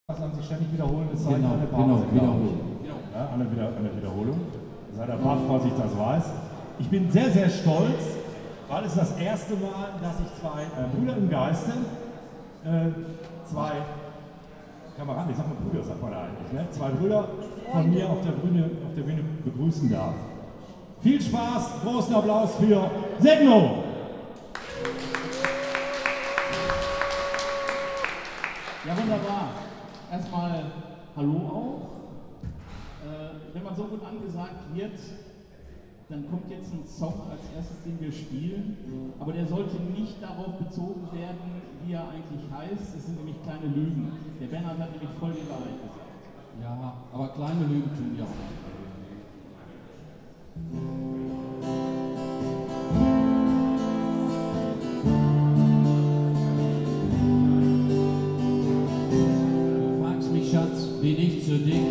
Lassen sich ständig wiederholen, es sei Genau, eine Pause. Wiederholung. Ja, eine Wiederholung. Sei der baff, falls ich das weiß. Ich bin sehr, sehr stolz, weil es das erste Mal, dass ich zwei Brüder im Geiste, zwei Kameraden, ich sag mal Brüder, sagt man eigentlich, ne? Zwei Brüder von mir auf der Bühne begrüßen darf. Viel Spaß, großen Applaus für Segno! Ja, wunderbar. Erstmal Hallo auch. Wenn man so gut angesagt wird, dann kommt jetzt ein Song als erstes, den wir spielen. Aber der sollte nicht darauf bezogen werden, wie er eigentlich heißt. Es sind nämlich kleine Lügen. Der Bernhard hat nämlich voll die Wahrheit gesagt. Ja, aber kleine Lügen tun wir auch. Schatz, bin ich zu dick?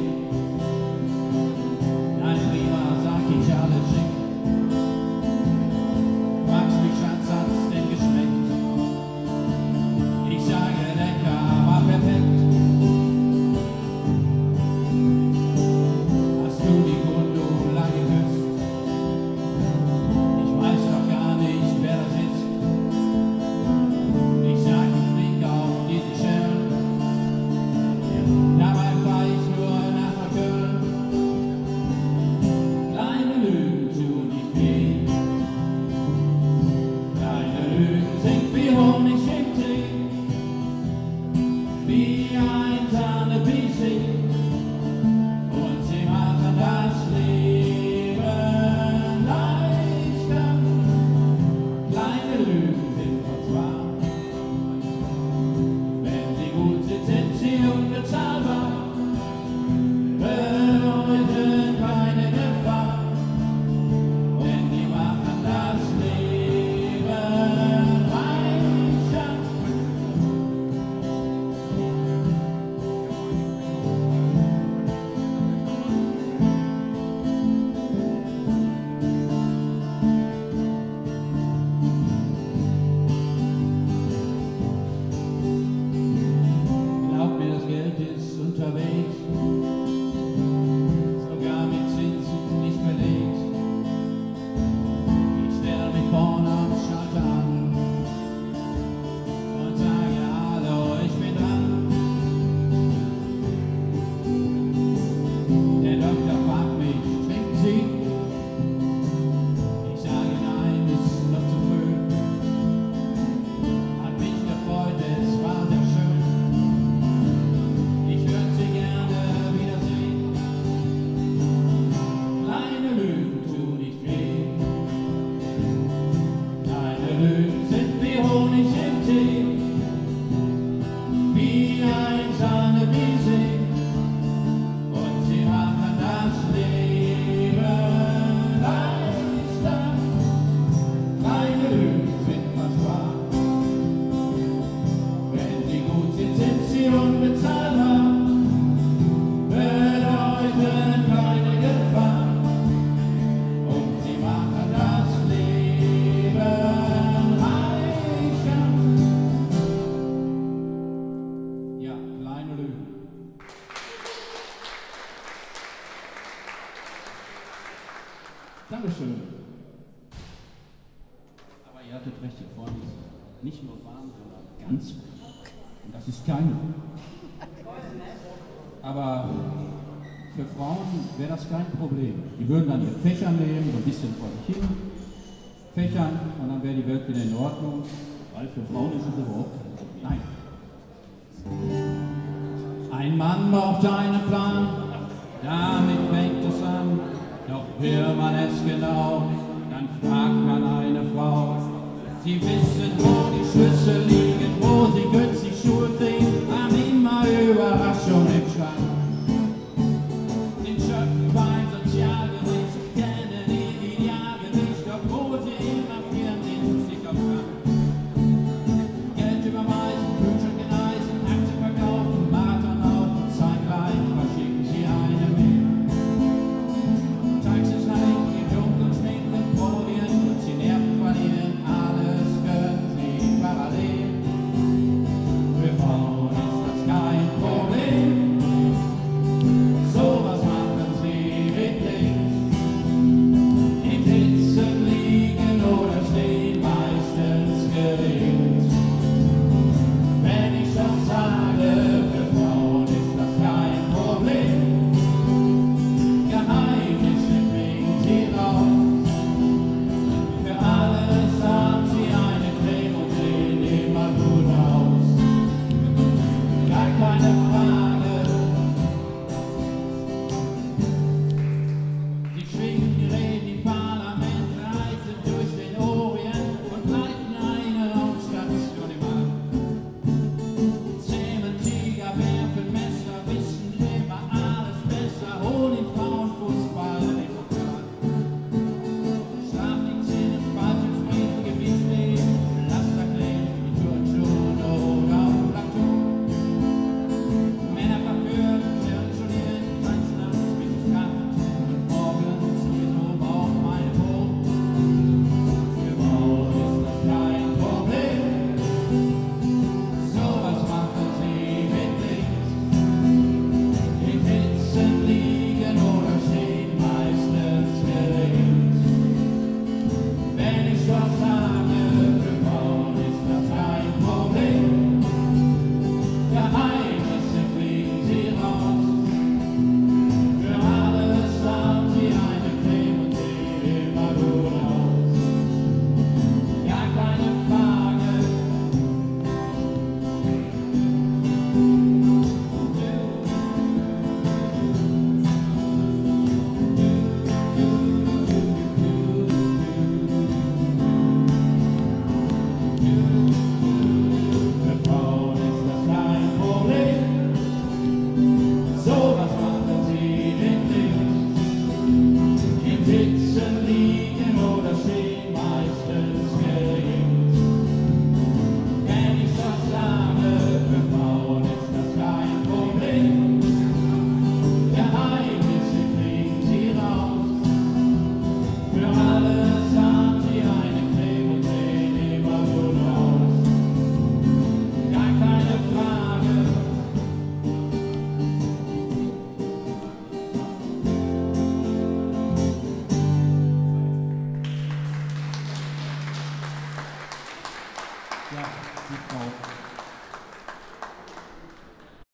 Nein, prima, sag ich alles schick. Fragst mich, Schatz, hat's denn geschmeckt? Ich sage lecker, war perfekt. Hast du die Gundula geküsst? Ich weiß doch gar nicht, wer das ist. Ich sag, ich flieg auf die Scherben. Dabei fahr ich nur nach Köln. Kleine Lügen tun nicht weh. Kleine Lügen sind wie Honig im Tee, wie ein Sahnebiesig. Und sie machen das Leben leichter. Kleine Lügen sind uns wahr. Wenn sie gut sind, sind sie unbezahlbar. Bedeuten keine Gefahr, denn die machen das Leben reicher. Glaub mir, das Geld ist unterwegs, sogar mit Zinsen nicht belegt. Ich stell mich vorne am Schalter an und sage hallo, ich bin dran. Der Doktor fragt mich, trinken Sie? Ich sage nein, ist noch zu früh. Hat mich gefreut, es war sehr schön. Ich würde Sie gerne wiedersehen. Kleine Lügen tun nicht weh. Kleine Lügen sind wie Honig im Tee, wie ein Sahnebiesig. Und sie machen das Leben leichter. Kleine Lügen sind fast wahr. Wenn sie gut sind, sind sie unbezahlbar. Bedeuten keine Gefahr. Und sie machen das Leben reicher. Ja, kleine Lügen. Dankeschön. Aber ihr hattet recht, hier vorne ist nicht nur warm, sondern ganz warm. Und das ist keine Lüge. Aber für Frauen wäre das kein Problem. Die würden dann ihr Fächer nehmen, so ein bisschen vor sich hin fächern und dann wäre die Welt wieder in Ordnung. Weil für Frauen ist es überhaupt kein Problem. Nein. Ein Mann braucht einen Plan, damit fängt es an. Doch will man es genau, dann fragt man eine Frau. Sie wissen, wo die Schlüssel liegen, wo sie günstig Schuhe kriegen.